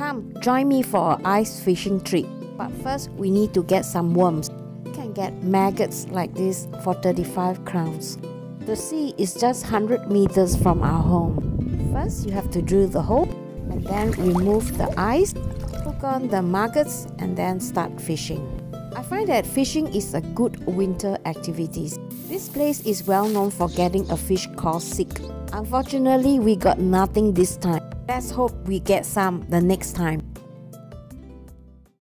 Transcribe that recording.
Come, join me for an ice fishing trip. But first, we need to get some worms. You can get maggots like this for 35 crowns. The sea is just 100 meters from our home. First, you have to drill the hole and then remove the ice, hook on the maggots and then start fishing. I find that fishing is a good winter activity. This place is well known for getting a fish called sick. Unfortunately, we got nothing this time. Let's hope we get some the next time.